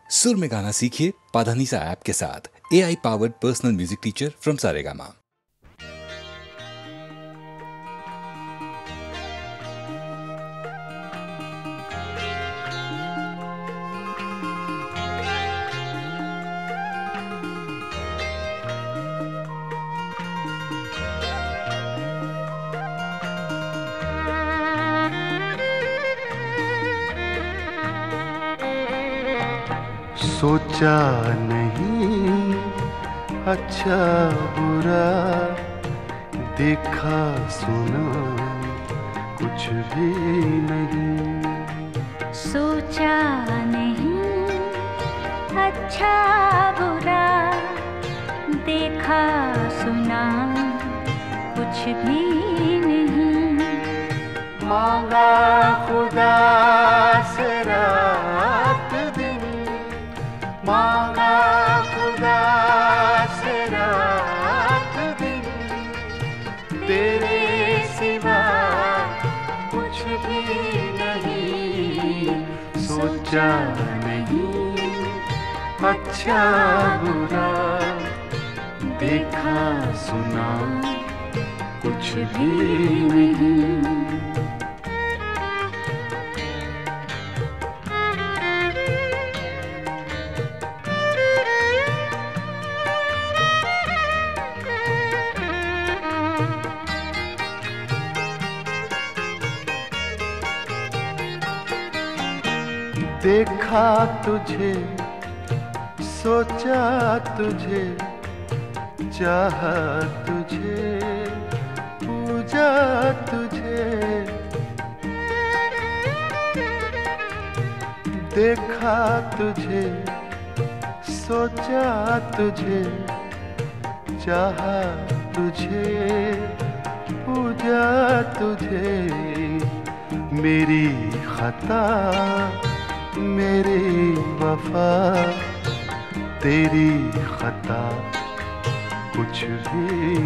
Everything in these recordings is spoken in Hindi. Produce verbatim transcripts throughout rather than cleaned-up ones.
सुर में गाना सीखिए पाधानीसा ऐप के साथ। A I powered personal music teacher from Saregama. सोचा नहीं अच्छा बुरा, देखा सुना कुछ भी नहीं। सोचा नहीं अच्छा बुरा, देखा सुना कुछ भी नहीं। मांगा खुदा से रात दिन, मांगा खुदा से रात दिन, तेरे सिवा कुछ भी नहीं। सोचा नहीं अच्छा बुरा, देखा सुना कुछ भी नहीं। देखा तुझे, सोचा तुझे, चाहा तुझे, पूजा तुझे। देखा तुझे, सोचा तुझे, चाहा तुझे, पूजा तुझे। मेरी खता मेरी वफा, तेरी खता कुछ भी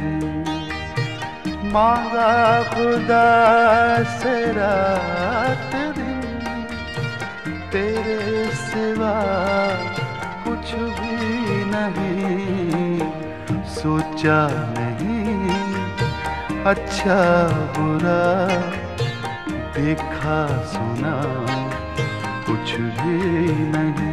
नहीं। मांगा खुदा से रात दिन, तेरे सिवा कुछ भी नहीं। सोचा नहीं अच्छा बुरा, देखा सुना कुछ भी नहीं।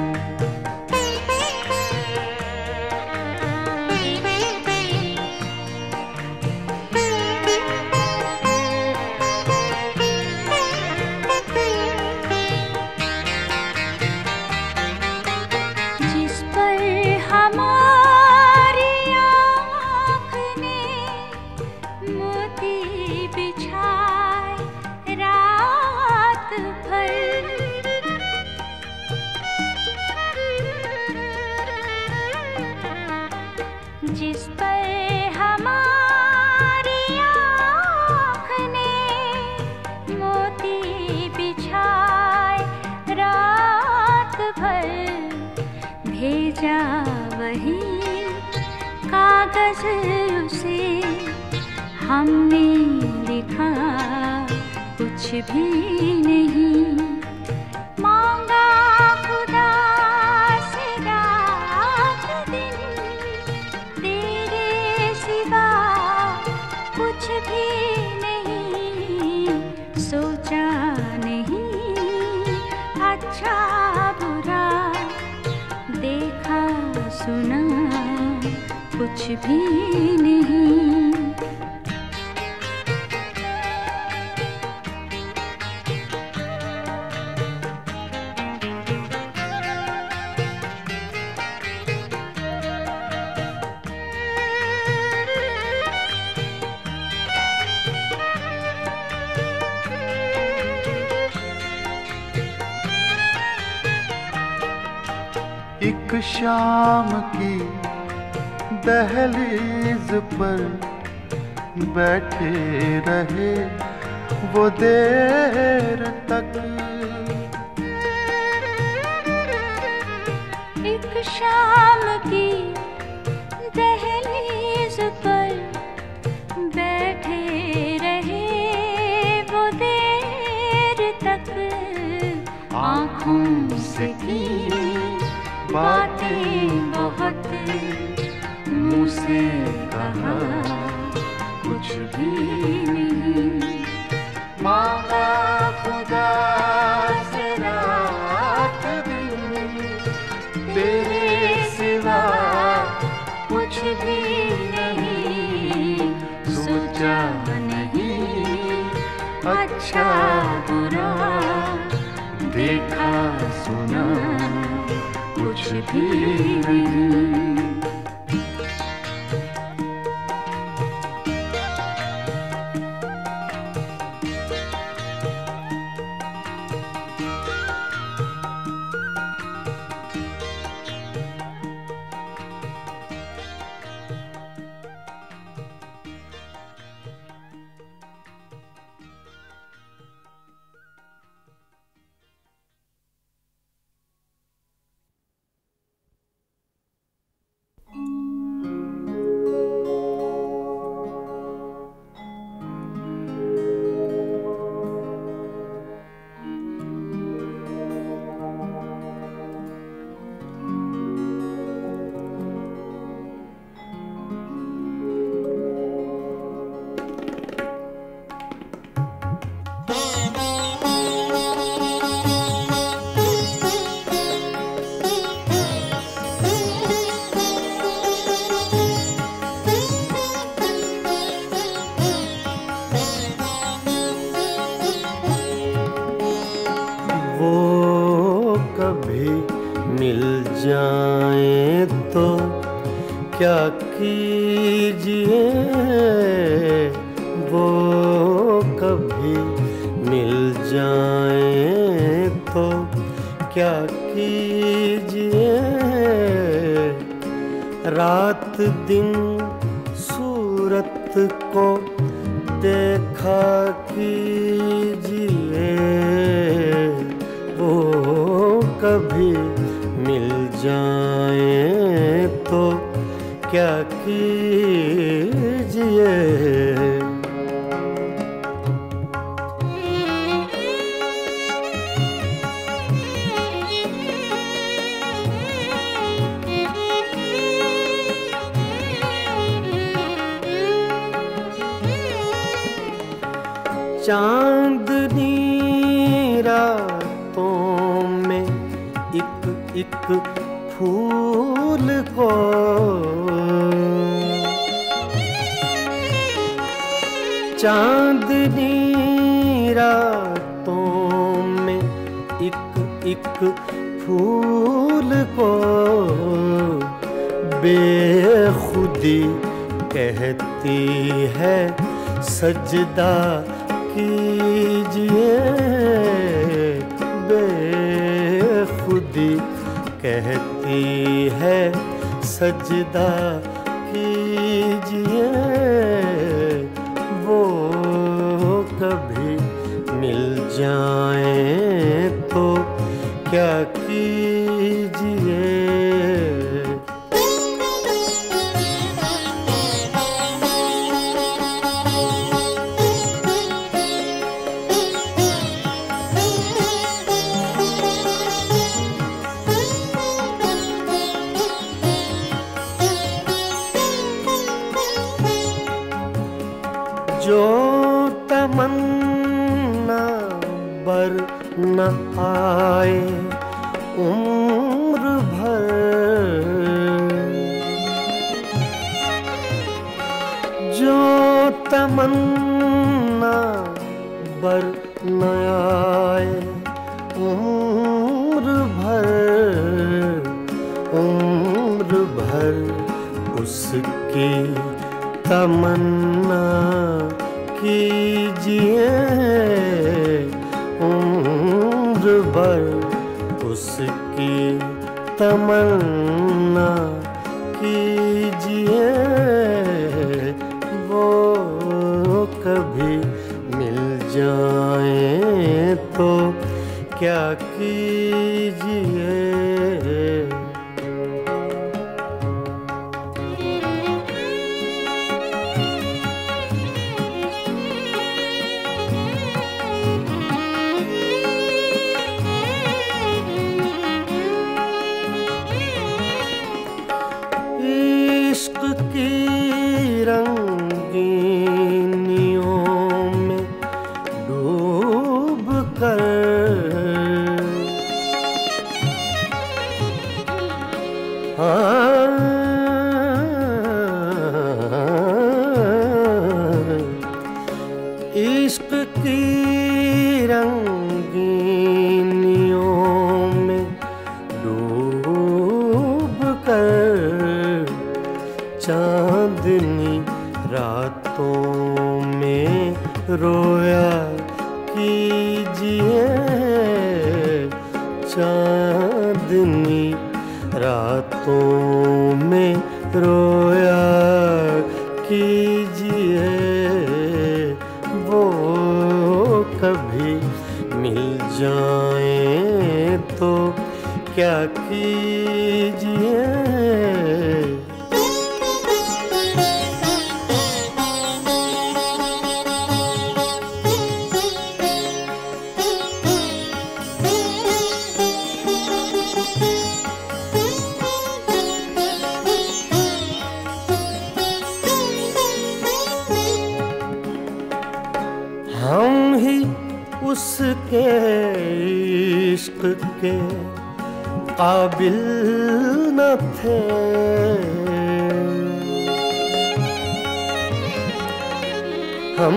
जिस पर हमारी आँख ने मोती बिछाए रात भर, जिस पर हमारी आँख ने मोती बिछाए रात भर, भेजा वही कागज उसे, हमने लिखा कुछ भी नहीं। मांगा खुदा से रात दिन, तेरे सिवा कुछ भी नहीं। सोचा नहीं अच्छा बुरा, देखा सुना कुछ भी नहीं। एक शाम की दहलीज पर बैठे रहे वो देर तक। एक शाम की दहलीज पर बैठे रहे वो देर तक, आँखों से की बातें बहुत मुँह से कहा कुछ भी नहीं, मांगा खुदा से रात दिन, तेरे सिवा कुछ भी नहीं, सोचा नहीं अच्छा बुरा, देखा सुना कुछ भी नहीं। क्या कीजिए वो कभी मिल जाए तो क्या कीजिए, रात दिन सूरत को देखा कीजिए, वो कभी मिल जाए तो क्या कीजिए। चांदनी रातों में एक एक फूल को चांदनी रातों में एक एक फूल को बेखुदी कहती है सजदा कीजिए, बेखुदी कहती है सजदा कीजिए, वो कभी मिल जाए तो क्या कीजिए। जो तमन्ना बर न आए उम्र भर, जो तमन्ना बर न आए उम्र भर, उम्र भर उसकी तमन्ना कीजिए, उम्र भर उसकी तमन्ना कीजिए, वो कभी मिल जाए तो क्या कीजिए। इश्क की रंगीनियों में डूब कर चांदनी रातों में रोया कीजिए, चांदनी रातों में रोया कीजिए, वो कभी मिल जाएं तो क्या कीजिए। हम ही उसके इश्क के काबिल न थे, हम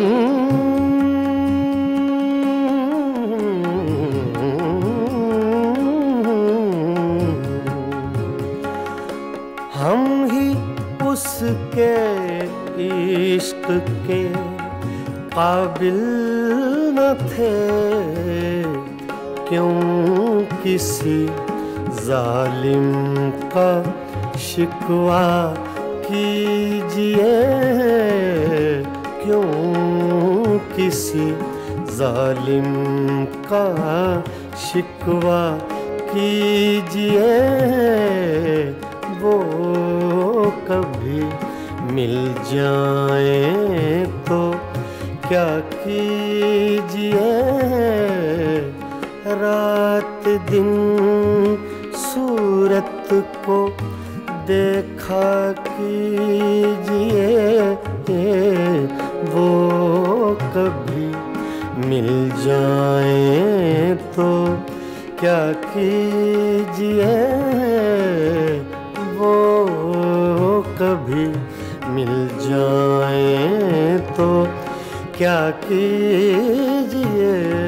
हम ही उसके इश्क के काबिल न थे, क्यों किसी जालिम का शिकवा कीजिए, क्यों किसी जालिम का शिकवा कीजिए, वो कभी मिल जाएं तो क्या कीजिए। रात दिन सूरत को देखा कीजिए, वो कभी मिल जाएं तो क्या कीजिए, वो कभी मिल जाएं तो क्या कीजिए।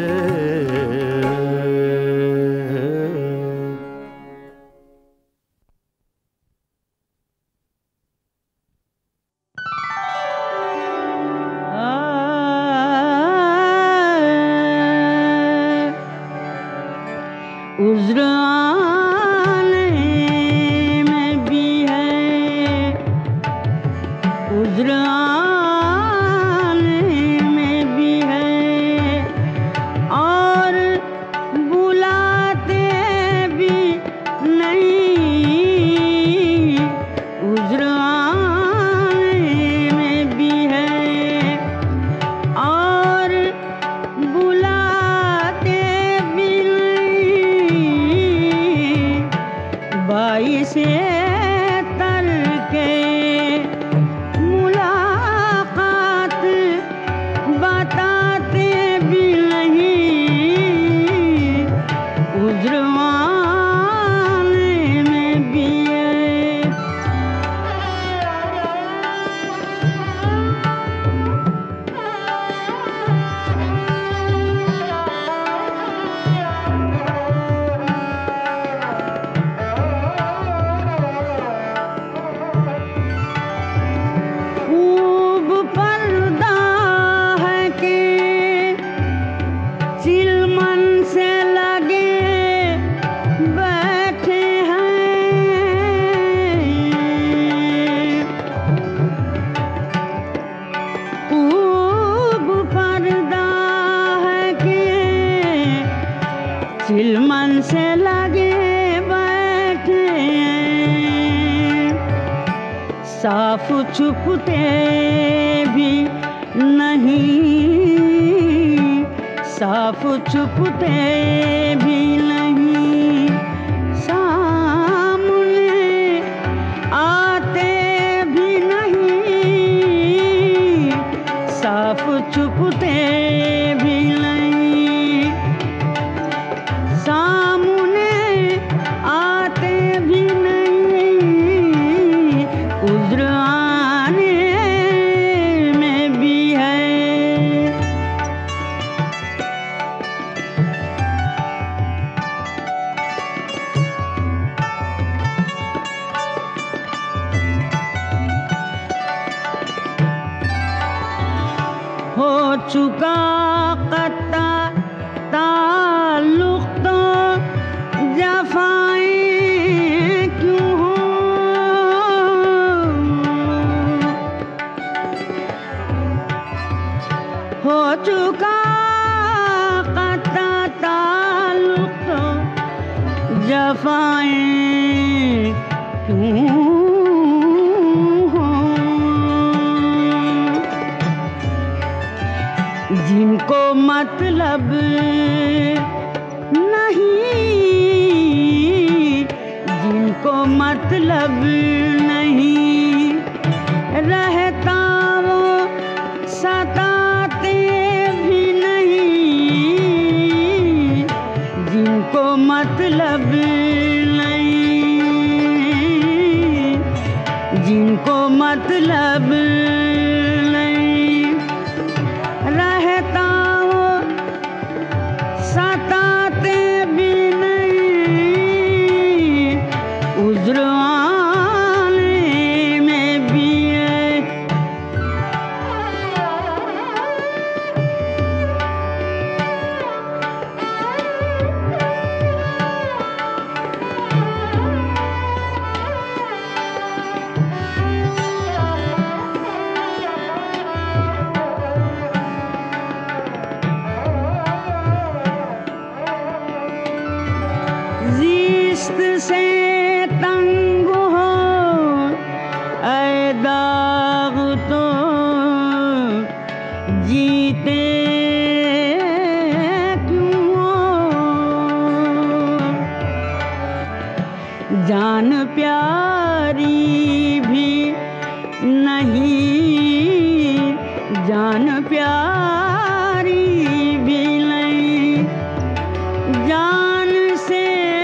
उज़्र आने में भी है, उज़्र आने में भी है, और बुलाते भी नहीं, उज़्र आने में भी है, और बुलाते भी नहीं, बाइसे तरके मुलाकात बताते भी नहीं, उज़्र आने में भी है। खूब पर्दा है कि चिलमन से लगे बैठे हैं, खूब पर्दा है कि चिलमन से लगे बैठे हैं, साफ छुपते भी नहीं, साफ छुपते भी नहीं, सामने आते भी नहीं, साफ छुपते भी नहीं, सामने आते भी नहीं, चुका कत्ता ताल्लुक तो जफाएं क्यों हो। हो चुका कत्ता ताल्लुक तो जफाएं क्यों हो। जिनको मतलब नहीं, जिनको मतलब नहीं रहता वो सताते भी नहीं। जिनको मतलब नहीं, जिनको मतलब नहीं रहता वो सताते भी नहीं। उज़्र आने में भी है। ज़िस्त से तंग हो ऐ दाग तो जीते क्यों हो। जान प्यारी भी नहीं, जान प्यारी भी नहीं। जान से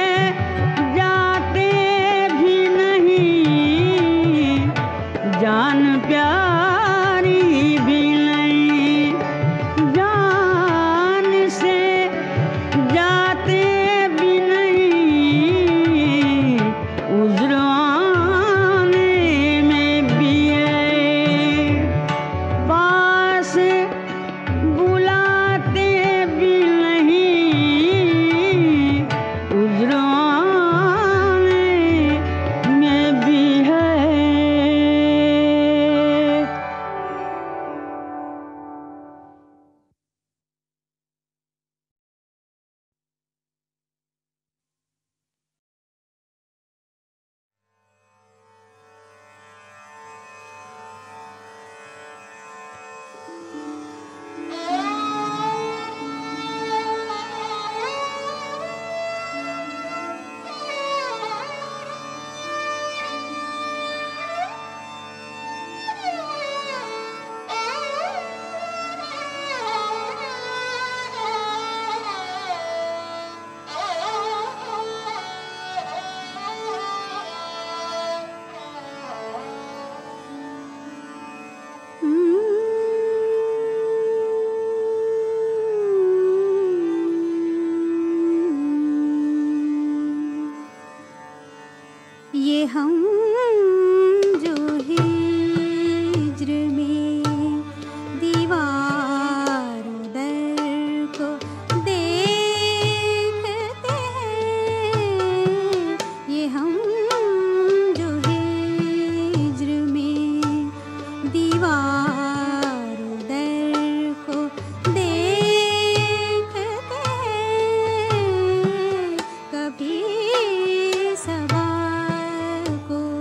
जाते भी नहीं, जान प्यारी भी नहीं। जान से जाते भी नहीं। उज़्र आने में भी है। पास बुलाते भी नहीं। उज़्र आने में भी है। ये हम जो हिज्र में दीवार दर को देखते हैं। ये हम जो हिज्र में दीवार दर को देखते हैं। कभी सबा को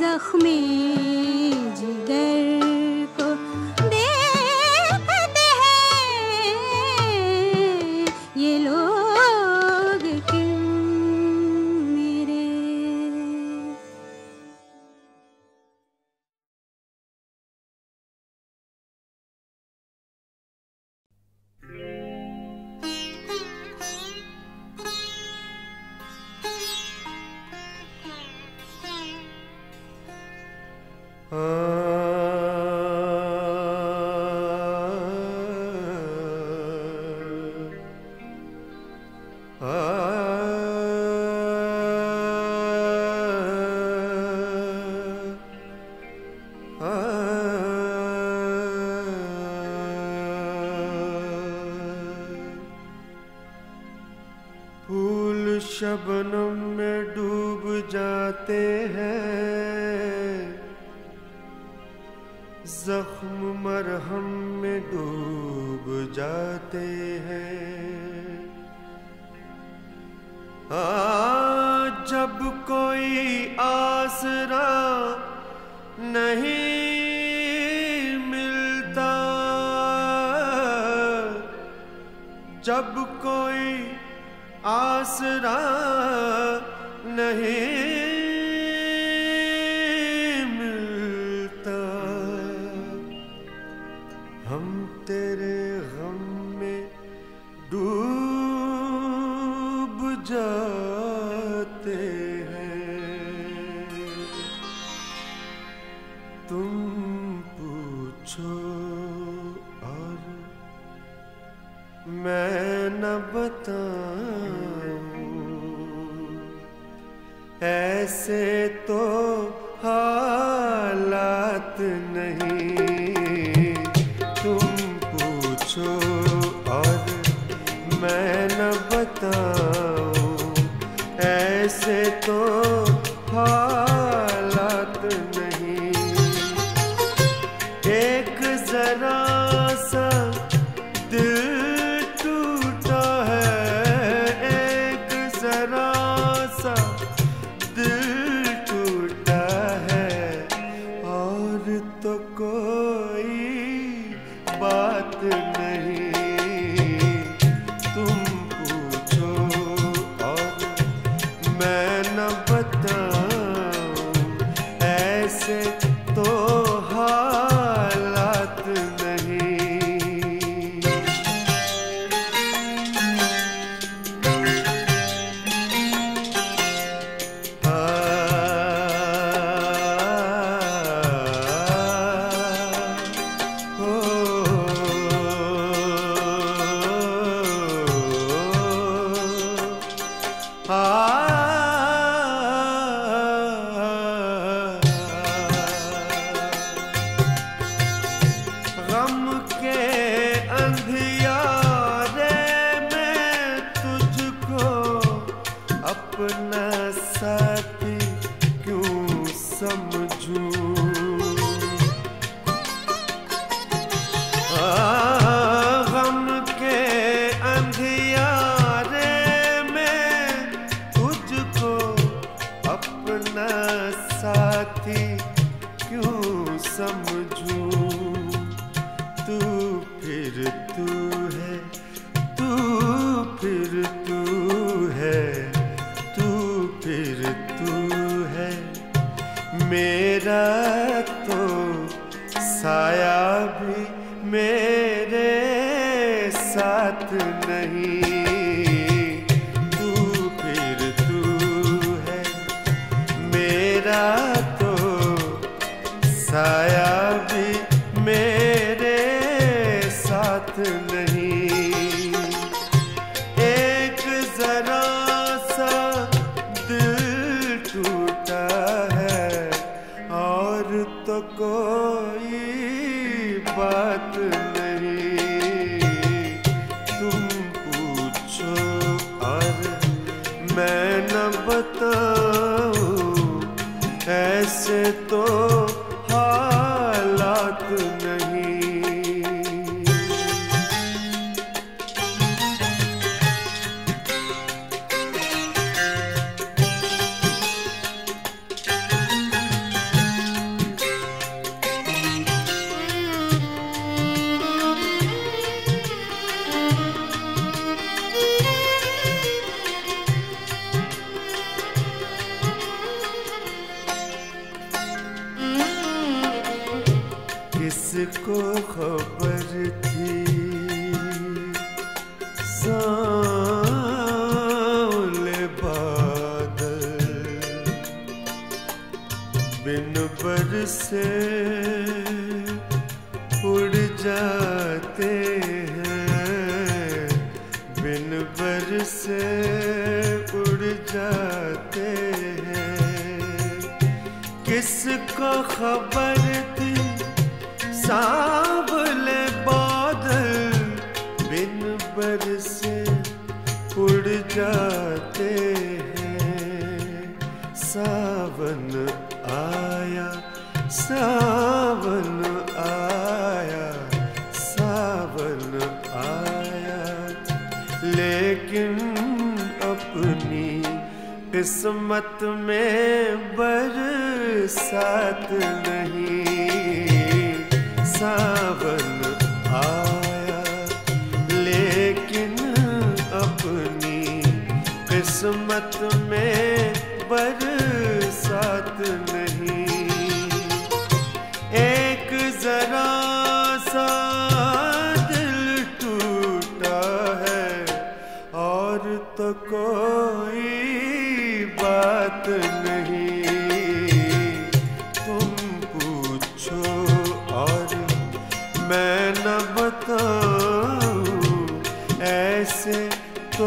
जख्मे जिगर को देखते हैं ये लोग क्यों मेरे। फूल शबनम में डूब जाते हैं, जख्म मरहम में डूब जाते हैं। आ जब कोई आसरा नहीं मिलता, जब कोई आसरा नहीं मिलता, हम तेरे गम में डूब जाते हैं। तुम पूछो और मैं न बताऊं, ऐसे तो हालात नहीं। तुम पूछो और मैं न बताऊं, ऐसे तो हालात नहीं। एक जरा सा दिल टूटा है, एक जरा सा दिल टूटा है, और तो कोई बात नहीं। तुम पूछो और मैं न बताऊं, ऐसे तो हालात नहीं। आ, ओ, आ, गम के अंधियारे में तुझको अपना साथी क्यों समझूं। आ, गम के अंधियारे में तुझको अपना साथी क्यों समझूं। तू फिर तू है, तू फिर तू है, तू फिर तू है। मेरा तो साया भी मेरे साथ नहीं। तू फिर तू है, मेरा तो साया भी मेरे साथ नहीं। एक जरा सा दिल टूटा है, और तो कोई बात नहीं। तुम पूछो और मैं न बताऊं, ऐसे तो हालात नहीं। किसको खबर थी सांवले बादल बिन बरसे उड़ जाते हैं, बिन बरसे उड़ जाते हैं। किसको खबर थी सांवले बादल बिन बरसे उड़ जाते हैं। सावन आया, सावन आया, सावन आया, लेकिन अपनी किस्मत में बरसात नहीं। सावन आया लेकिन अपनी किस्मत में बरसात नहीं। एक जरा सा दिल टूटा है और तो कोई बात नहीं। तुम पूछो और मैं न बताऊं, ऐसे तो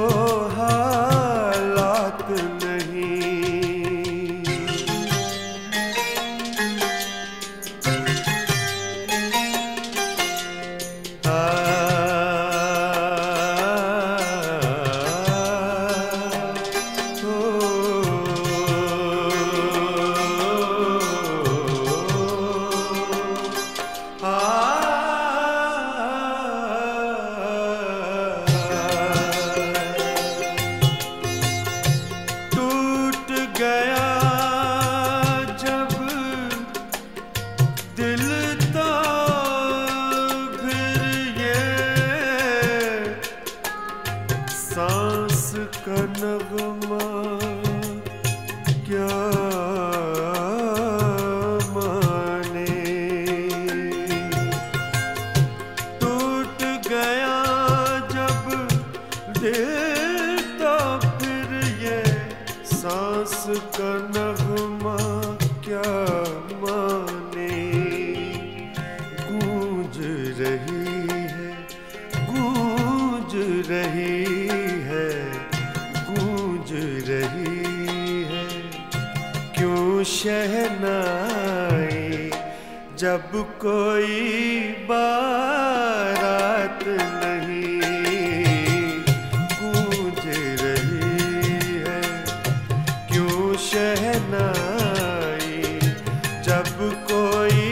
हालात नहीं। शहनाई जब कोई बारात नहीं गूंज रही है। क्यों शहनाई जब कोई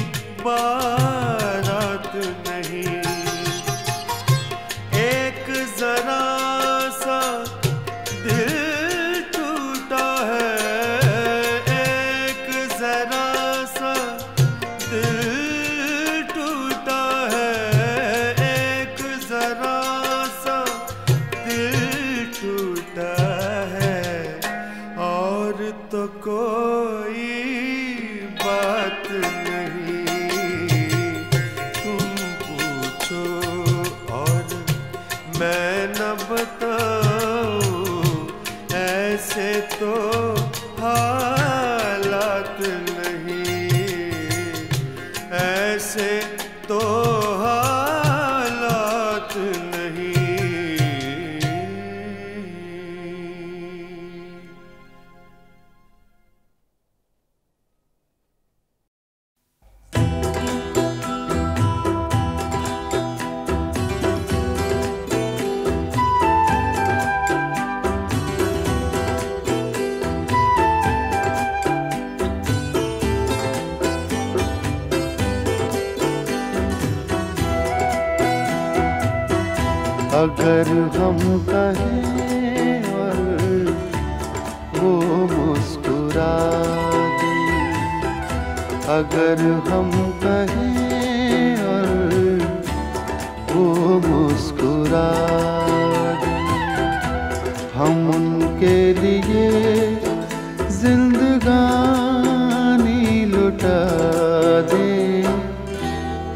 बारात नहीं। एक जरा सा दिल टूटा है, तो कोई बात नहीं। तुम पूछो और मैं न बताऊं, ऐसे तो हालात नहीं। ऐसे तो हालात नहीं। अगर हम कहें और वो मुस्कुरा दे, अगर हम कहें और वो मुस्कुरा दे, हम उनके लिए जिंदगानी लुटा दे।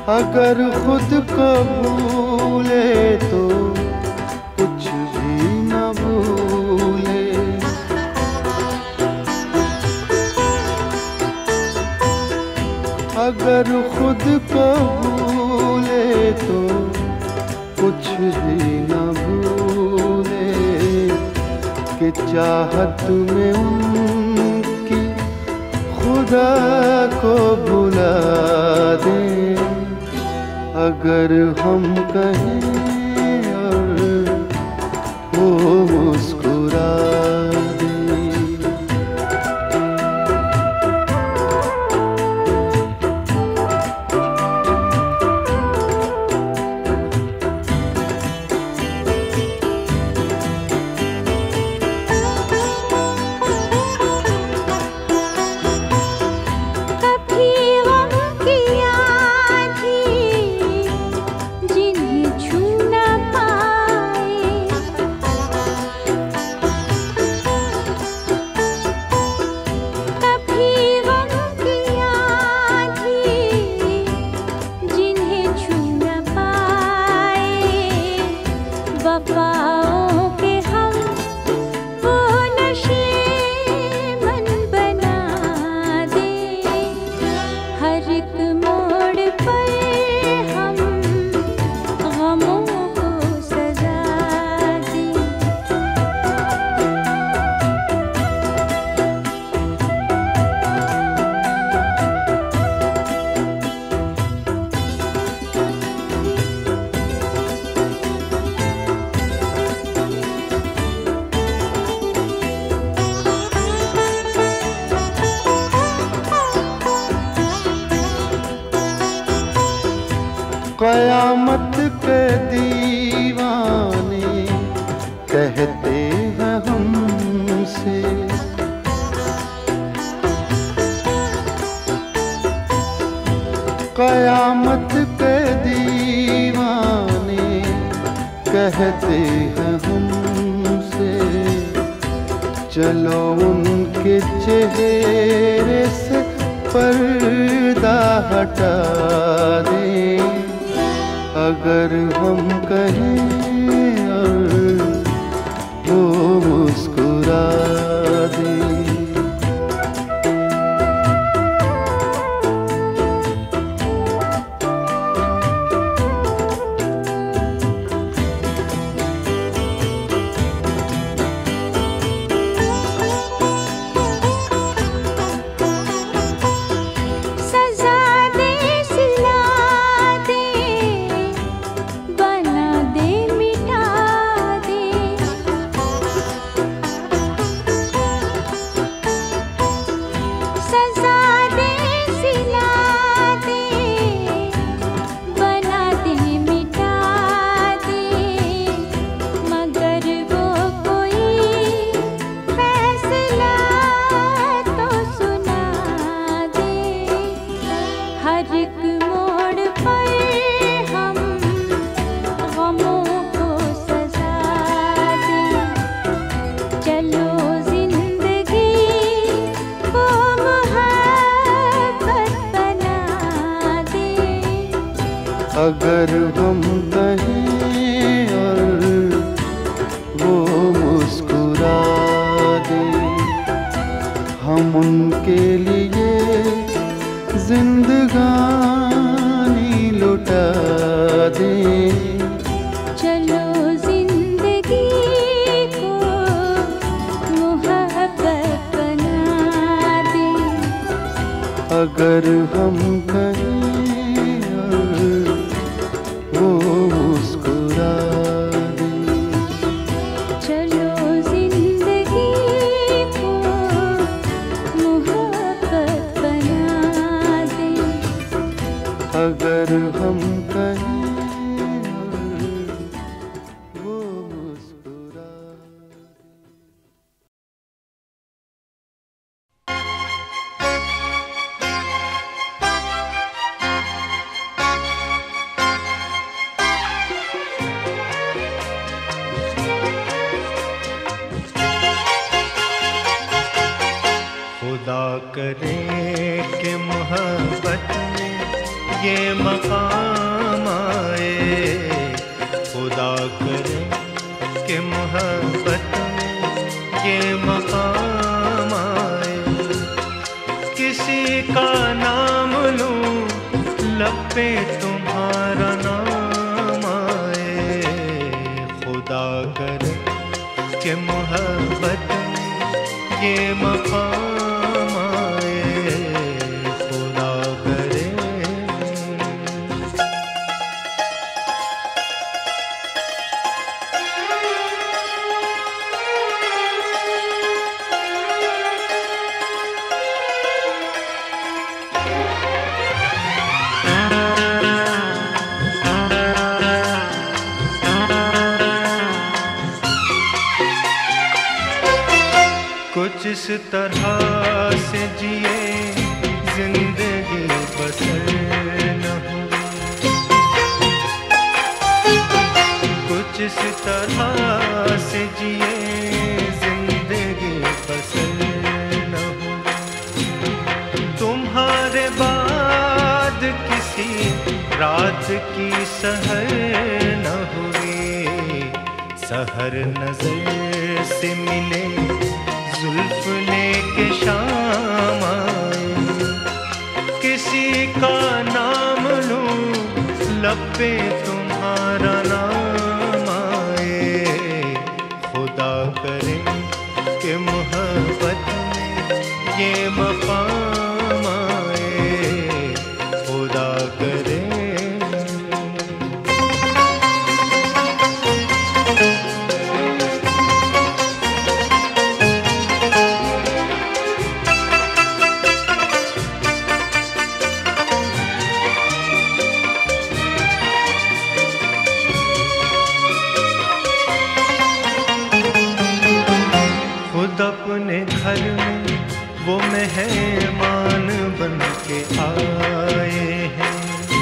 अगर खुद को भूले तो कुछ भी न भूले। अगर खुद को भूले तो कुछ भी न भूले कि चाहत में उनकी खुदा को भुला दे। अगर हम कहें और वो मुस्कुरा दे। कयामत के दीवाने कहते हैं हमसे, कयामत के दीवाने कहते हैं हमसे, चलो उनके चेहरे से पर्दा हटा दें। अगर हम कहें और वो मुस्कुरा दे। अगर हम कहें और वो मुस्कुरा दे, हम उनके लिए जिंदगानी लुटा दें। चलो जिंदगी को मोहब्बत बना दें। अगर हम कहें वो मुस्कुरा दे। चलो जिंदगी को मोहब्बत बना दे। अगर हम कहें वो मुस्कुरा दे। खुदा करे के मोहब्बत में ये मकाम आए। खुदा करे कि मोहब्बत में ये मकाम आए। किसी का नाम लूं लब पे तुम्हारा नाम आए। खुदा करे कि मोहब्बत में ये मकाम आए। खुदा करे। कुछ इस तरह से जिए जिंदगी बसर न हो। कुछ इस तरह से जिए जिंदगी बसर न हो। तुम्हारे बाद किसी रात की सहर न हुई। सहर नजर से मिले जुल्फ लेके शाम आए। किसी का नाम लूं लब पे तुम्हारा नाम आए। खुदा करे कि मोहब्बत में ये मकाम आए। खुदा करे। खुद अपने घर में वो मेहमान बन के आए हैं।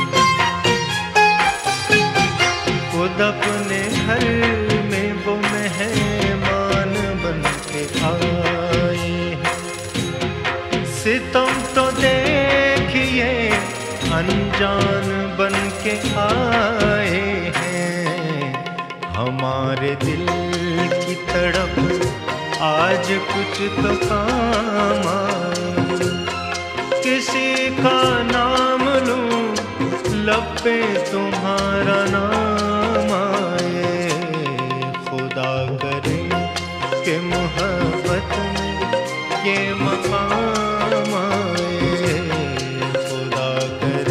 खुद अपने घर में वो मेहमान बन के आए हैं। सितम तो देखिए अनजान बन के आए हैं। हमारे दिल की तड़प आज कुछ तो काम आए। किसी का नाम लूं लब पे तुम्हारा नाम आए। खुदा करे कि मोहब्बत में ये मकाम आए। खुदा करे।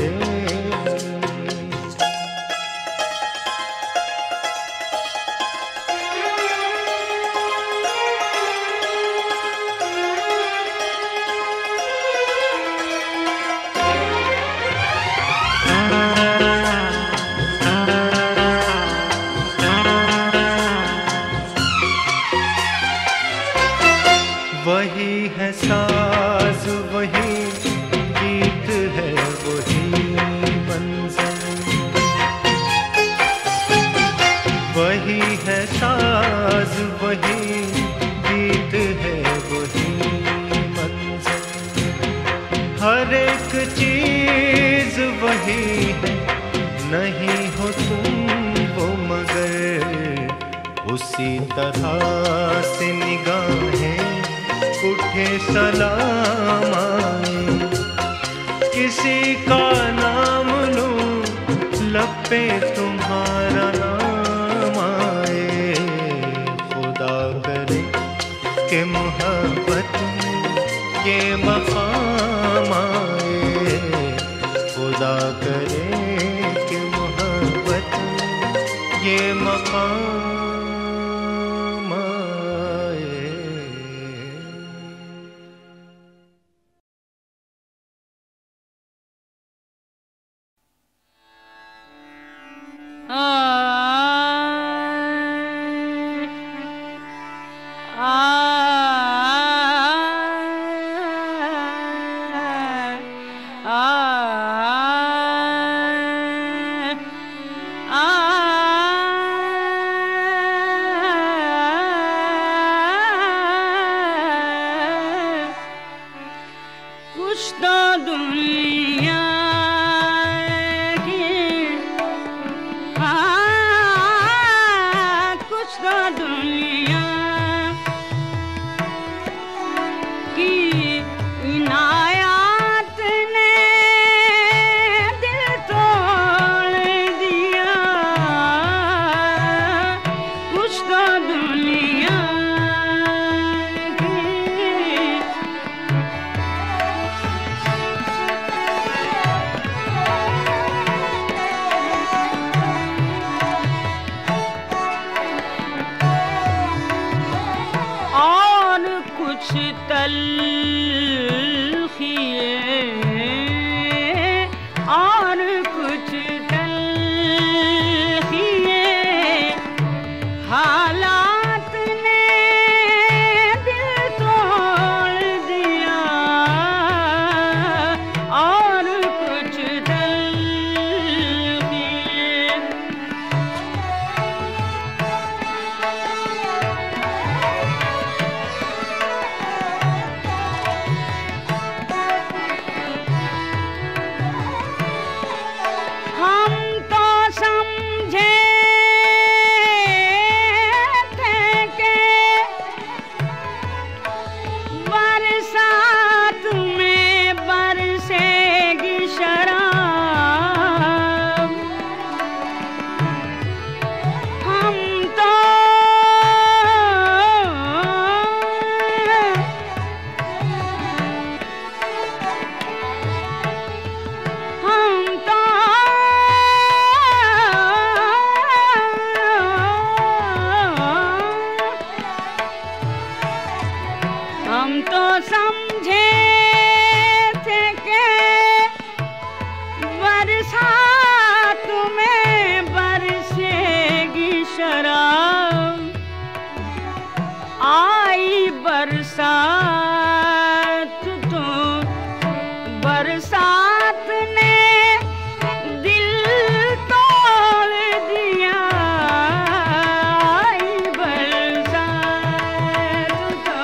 वही है साज वही गीत है वही मंज़र। वही है साज वही गीत है वही मंज़र। हर एक चीज वही है नहीं हो तुम वो मगर। उसी तरह से निगाहें उठे सलाम आए। किसी का नाम लूं लब पे तुम्हारा नाम आए। खुदा करे कि मोहब्बत में ये मकाम आए। खुदा करे कि मोहब्बत में ये मकाम कुछ तो दुनिया बरसात ने दिल तोड़ दिया, आई बरसात तो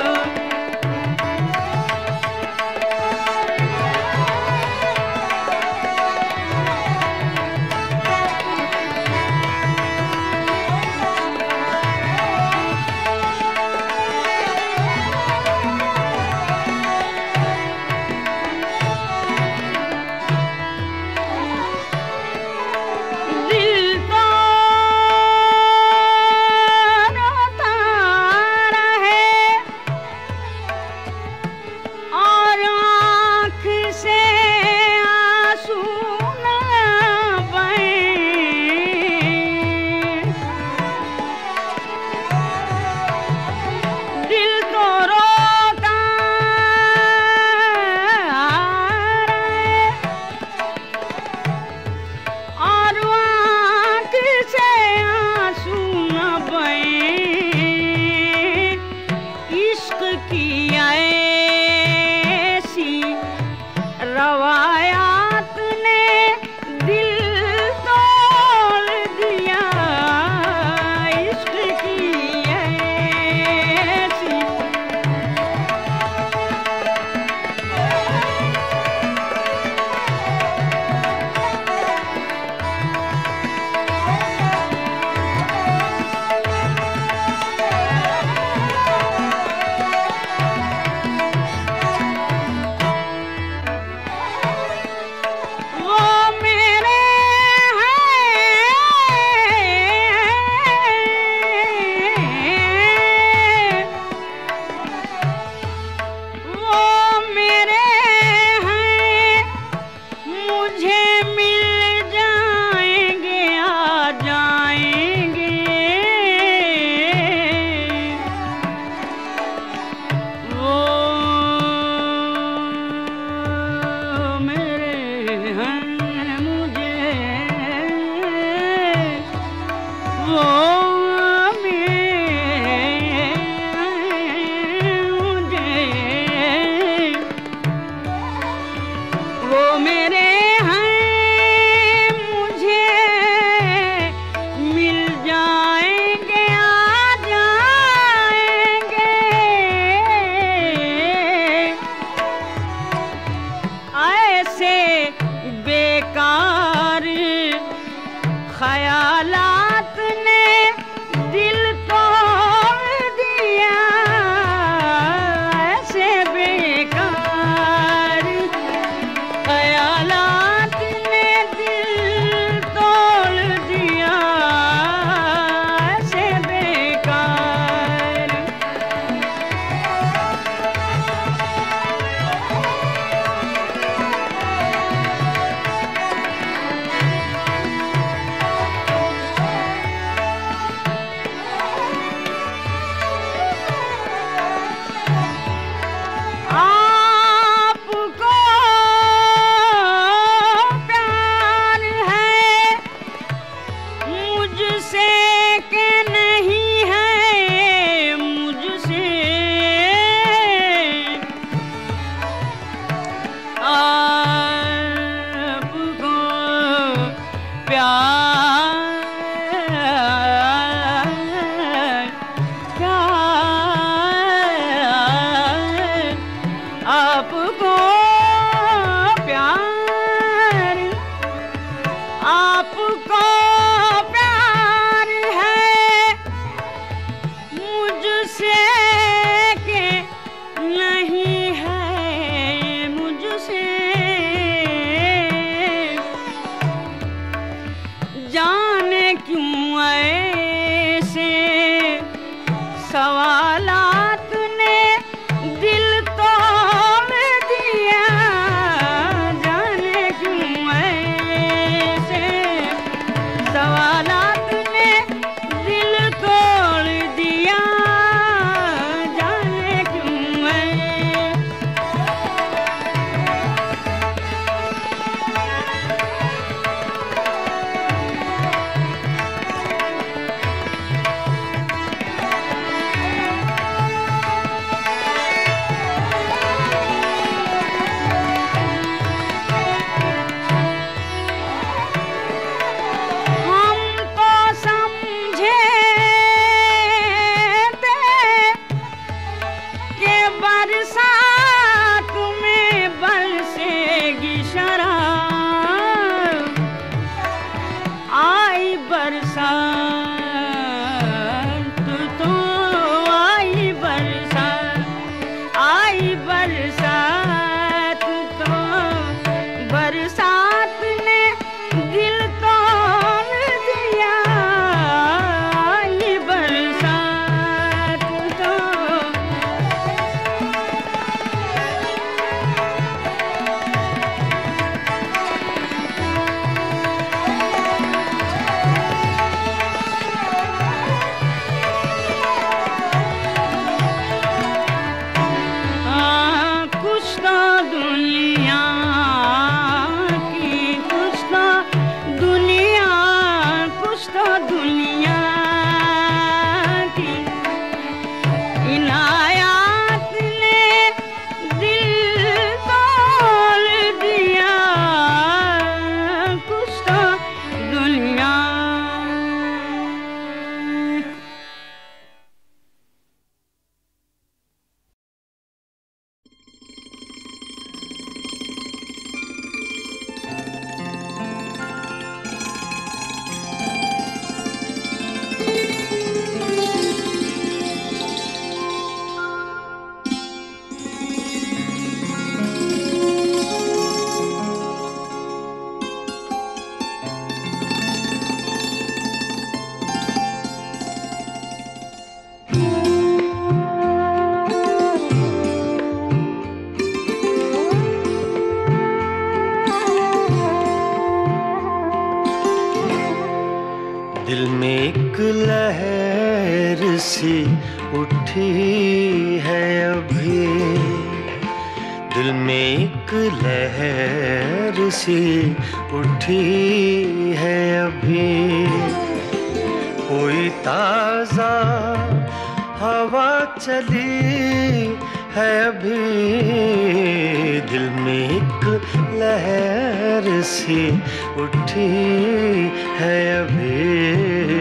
दिल में एक लहर सी उठी है अभी, दिल में एक लहर सी उठी है अभी। कोई ताजा हवा चली है अभी, दिल में एक लहर सी उठी है अभी।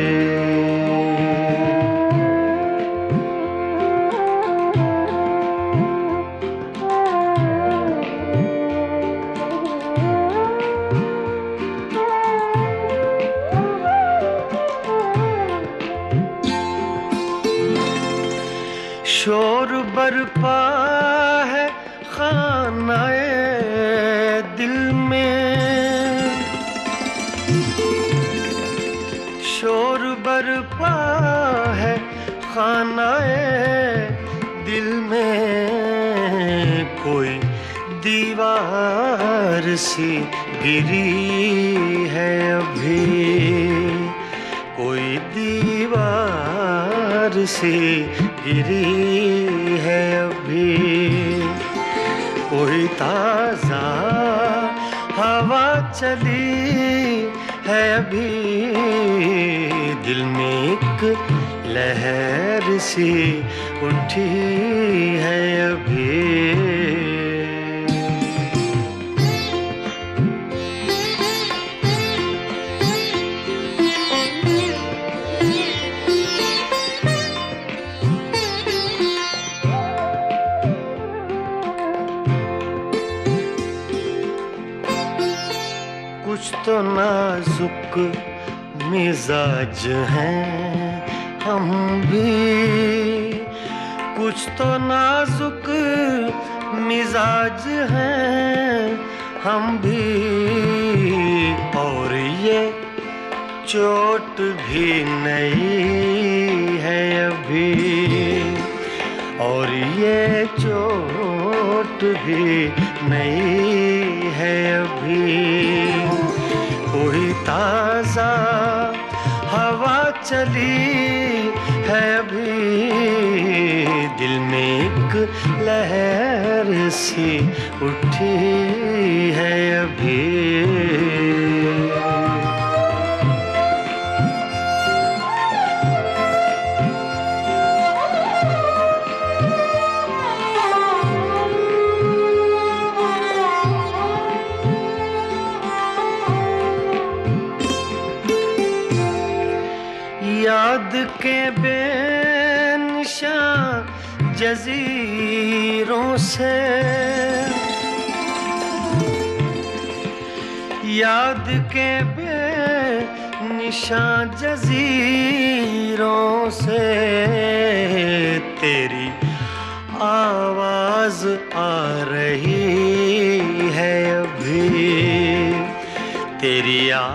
शोर बरपा है खानाए दिल में, शोर बरपा है खानाए दिल में। कोई दीवार सी गिरी है अभी, कोई दीवार सी गिरी है अभी। कोई ताजा हवा चली है अभी, दिल में एक लहर सी उठी है अभी। कुछ तो नाजुक मिजाज हैं हम भी, कुछ तो नाजुक मिजाज हैं हम भी। और ये चोट भी नहीं है अभी, और ये चोट भी नहीं है अभी। कोई ताजा हवा चली है अभी, दिल में एक लहर सी उठी है अभी। याद के बेनिशान जजीरों से, याद के बेनिशान जजीरों से। तेरी आवाज आ रही है अभी, तेरी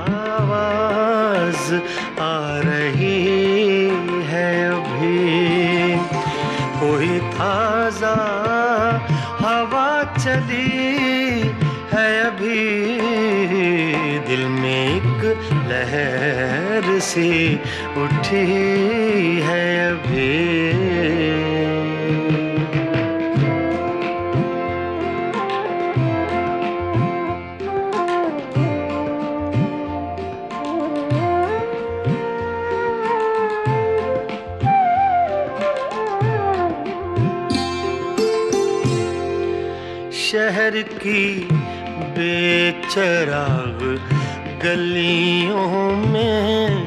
आवाज आ रही है अभी। कोई ताजा हवा चली है अभी, दिल में एक लहर सी उठी है अभी। शहर की बेचराग गलियों में,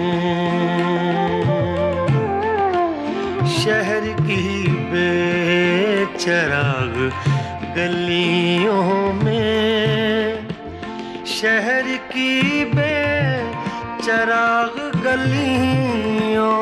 शहर की बेचराग गलियों में, शहर की बेचराग गलियों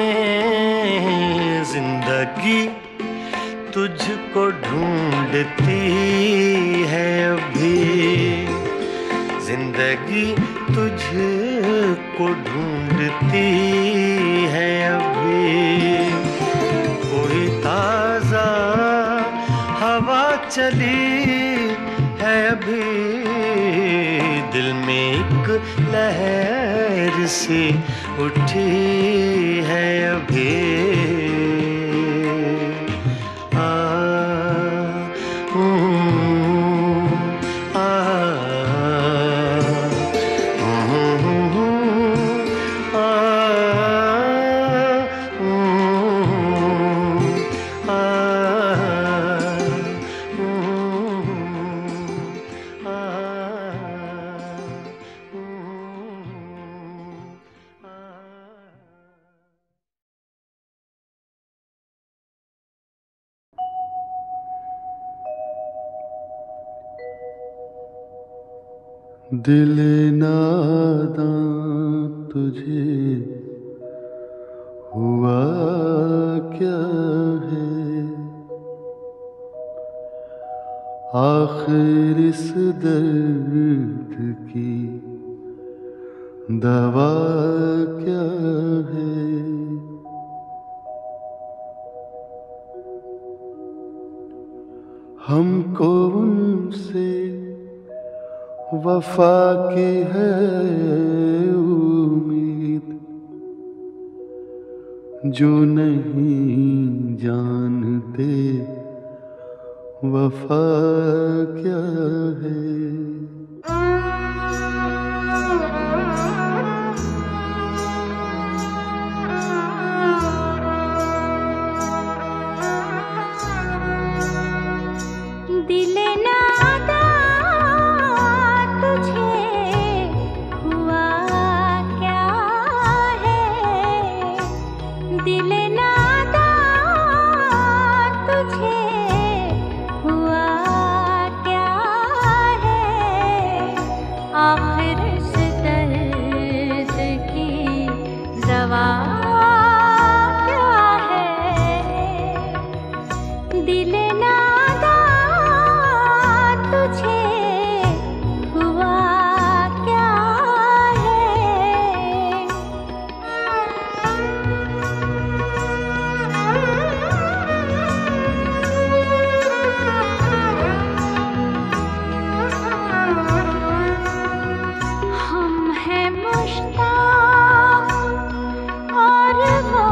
में। जिंदगी तुझको ढूंढती है अभी, जिंदगी तुझको ढूंढती है अभी। कोई ताजा हवा चली है अभी, दिल में एक लहर सी उठी है अभी। आ, हूँ, आ, हूँ, आ, दिल नादां तुझे हुआ क्या है, आखिर इस दर्द की दवा क्या है। हमको उनसे वफा की है उम्मीद, जो नहीं जानते वफा क्या है। दिल नादा तुझे हुआ क्या है, दिल नादा तुझे हुआ क्या है, आखिर इस दर्द की दवा क्या है। दिल नादा तुझे हुआ क्या हम हैं मुश्ताक और वो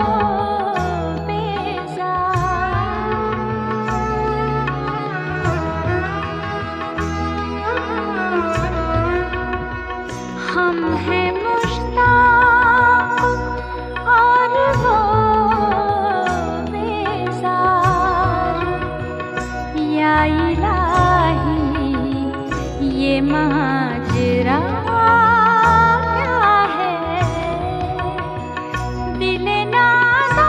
हम हैं मुश्ताक और वो बेजार। या इलाही ये माजरा क्या है, दिल नादा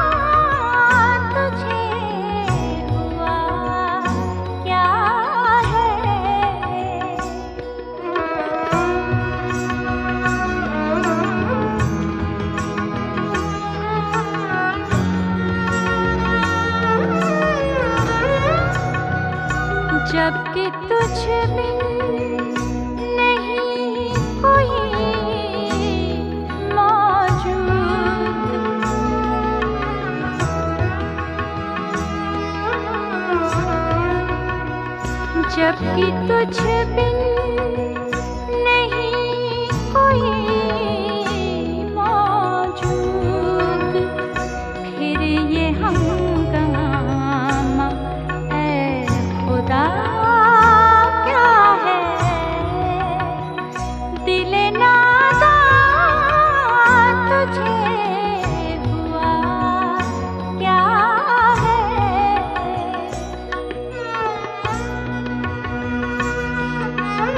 तुझे हुआ क्या है। जबकि तुझ बिन नहीं कोई मौजूद, जबकि तुझ बिन नहीं कोई मौजूद, फिर ये हंगामा ऐ खुदा क्या है। दिल नादा तुझे हुआ क्या है।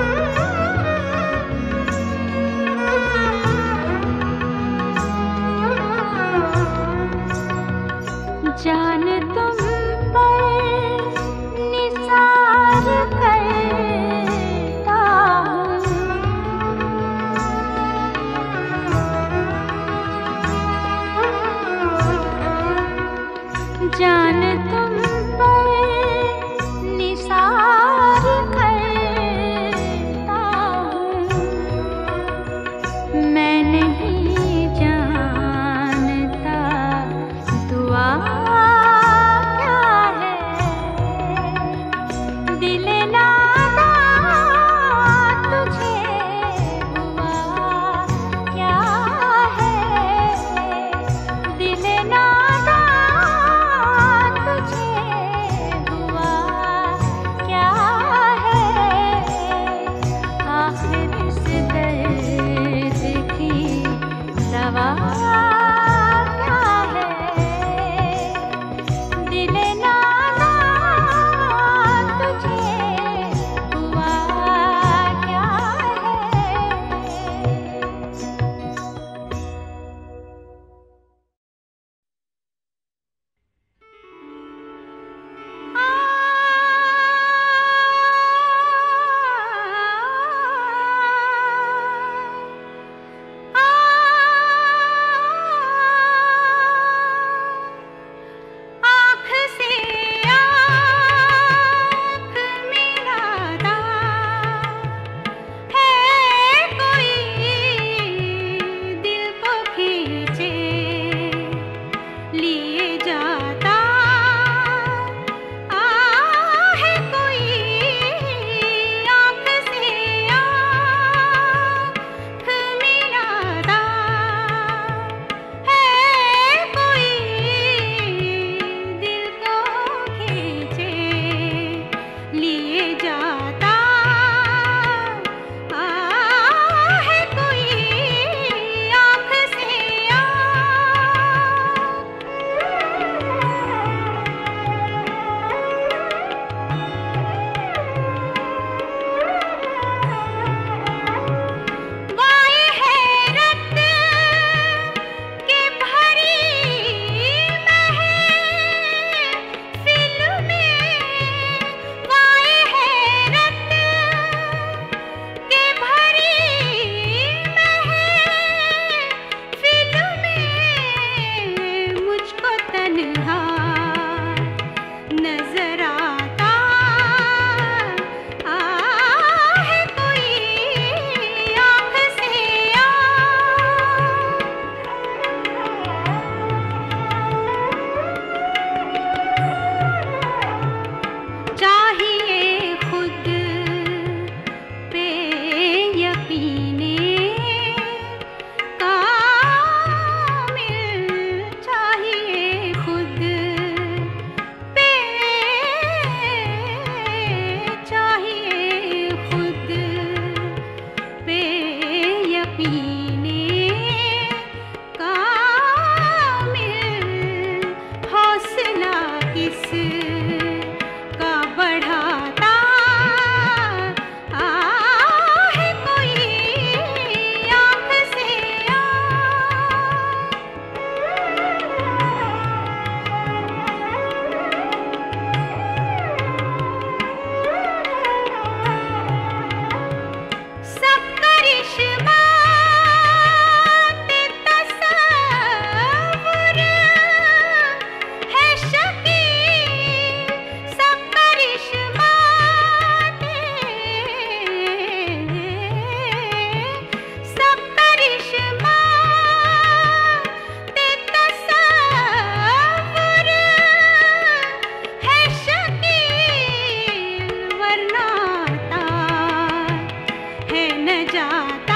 जाता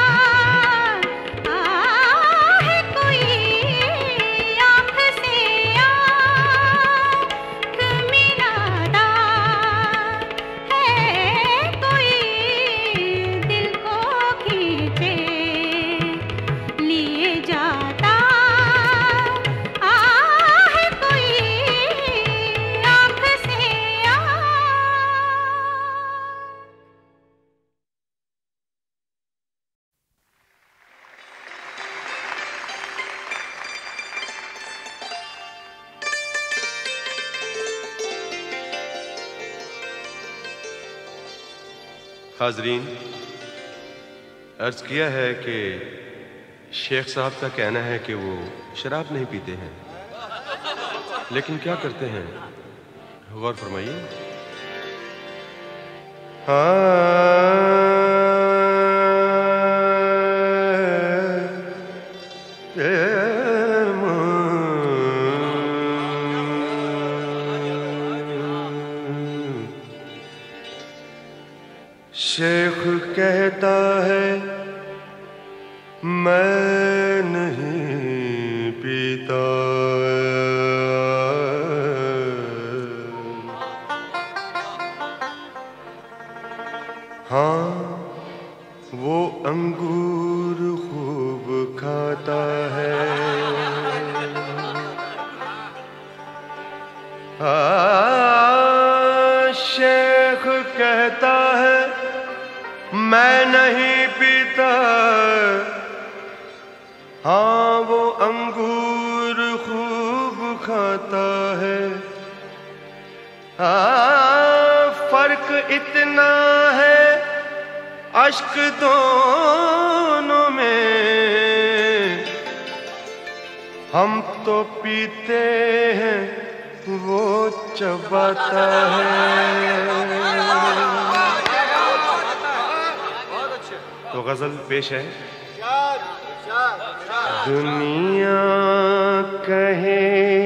है कोई आँख से आँख मिलाता है कोई दिल को खींचे लिए जाता है कोई आँख से हाजरीन, अर्ज किया है कि शेख साहब का कहना है कि वो शराब नहीं पीते हैं, लेकिन क्या करते हैं? गौर फरमाइए। शेख कहता है मैं नहीं पीता, हाँ वो अंगूर खूब खाता है। हाँ शेख कहता है मैं नहीं पीता, हाँ वो अंगूर खूब खाता है। हाँ फर्क इतना है अश्क दोनों में, हम तो पीते हैं वो चबाता है। तो गजल पेश है। दुनिया कहे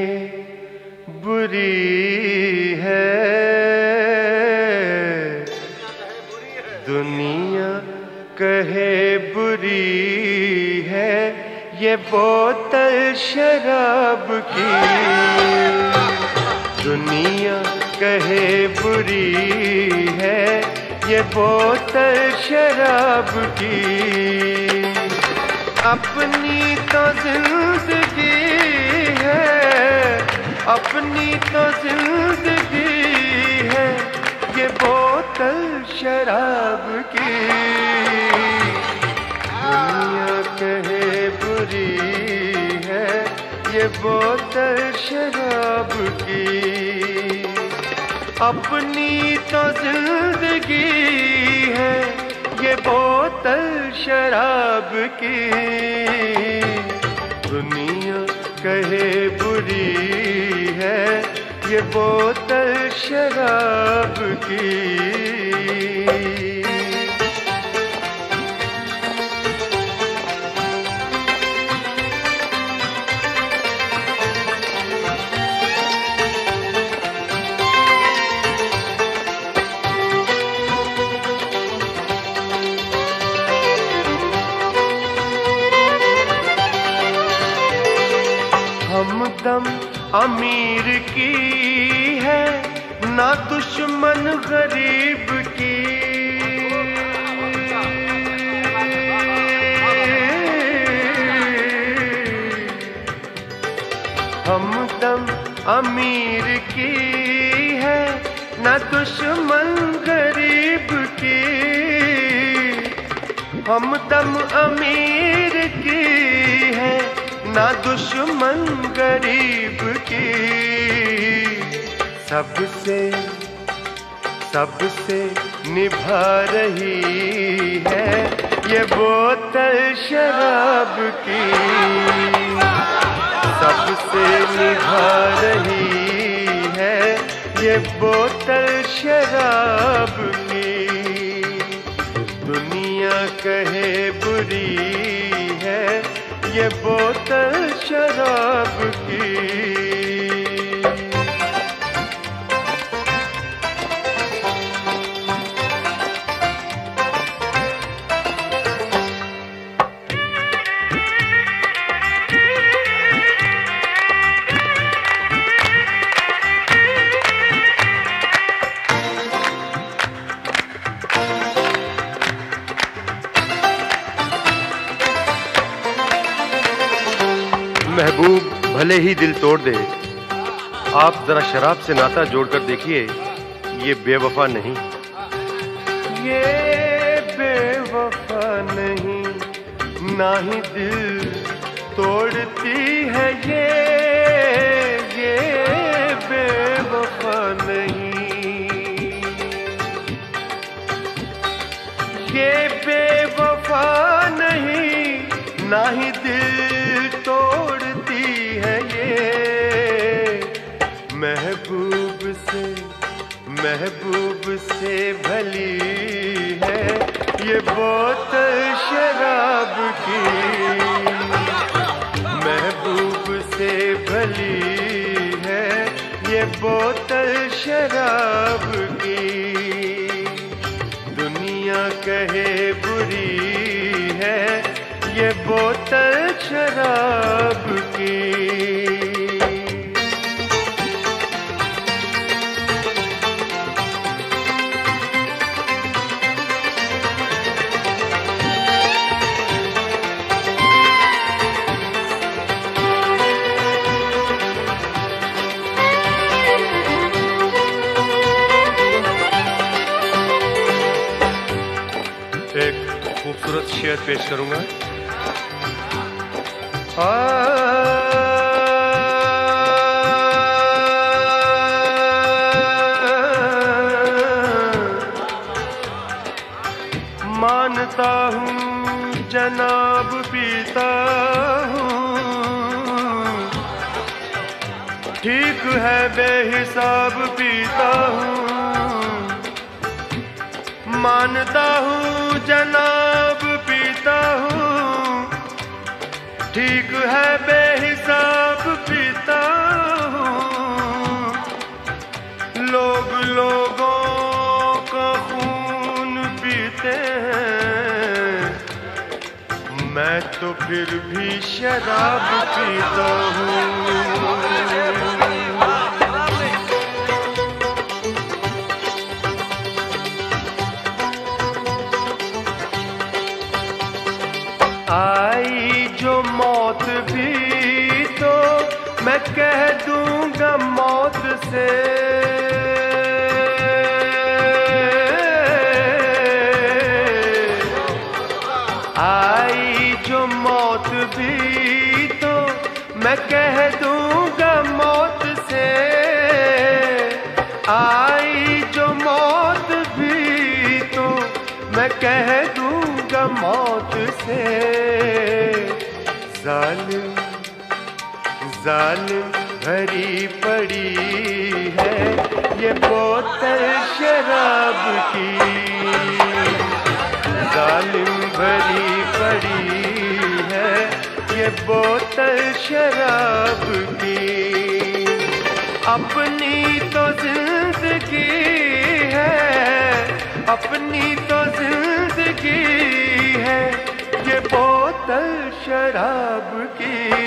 बुरी है, दुनिया कहे बुरी है, ये बोतल शराब की। दुनिया कहे बुरी है, ये बोतल शराब की। अपनी तो जिंदगी है, अपनी तो जिंदगी है, ये बोतल शराब की। दुनिया कहे बुरी है, ये बोतल शराब की। अपनी तो जिंदगी है, ये बोतल शराब की। दुनिया कहे बुरी है, ये बोतल शराब की। हमदम अमीर की है ना दुश्मन गरीब की। हमदम अमीर की है ना दुश्मन गरीब की। हमदम अमीर की है ना दुश्मन गरीब की। सबसे सबसे निभा रही है ये बोतल शराब की। सबसे निभा रही है ये बोतल शराब की। दुनिया कहे बुरी है ये बोतल शराब की। महबूब भले ही दिल तोड़ दे, आप जरा शराब से नाता जोड़कर देखिए, ये बेवफा नहीं। ये बेवफा नहीं, ना ही दिल तोड़ती है ये, ये बेवफा नहीं, ये बेवफा नहीं, ना ही दिल तोड़ती है ये। महबूब से महबूब से भली है ये बोतल शराब की, महबूब से भली है ये बोतल शराब की। दुनिया कहे बुरी है ये बोतल शराब की। एक खूबसूरत शेर पेश करूंगा। आ, मानता हूँ जनाब पीता हूँ, ठीक है बेहिसाब पीता हूँ। मानता हूँ जनाब पीता हूँ, ठीक है बेहिसाब पीता हूँ। लोग लोगों का खून पीते हैं, मैं तो फिर भी शराब पीता हूँ। आई जो मौत भी तो मैं कह दूंगा मौत से, आई जो मौत भी तो मैं कह दूंगा मौत से, आई जो मौत भी तो मैं कह दूंगा मौत से। जालिम जालिम भरी पड़ी है ये बोतल शराब की, जालिम भरी पड़ी है ये बोतल शराब की। अपनी तो जिंदगी है, अपनी तो जिंदगी है ये बोतल शराब की।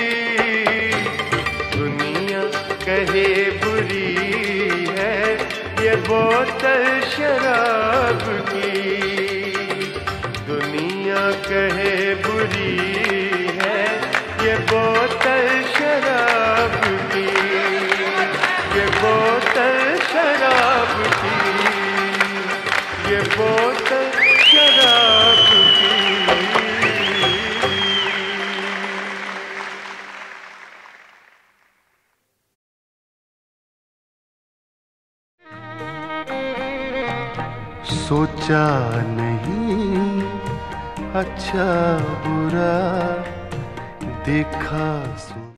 दुनिया कहे बुरी है ये बोतल शराब की, दुनिया कहे बुरी है ये बोतल शराब की, ये बोतल शराब की, ये बोतल शराब की। सोचा नहीं अच्छा बुरा देखा।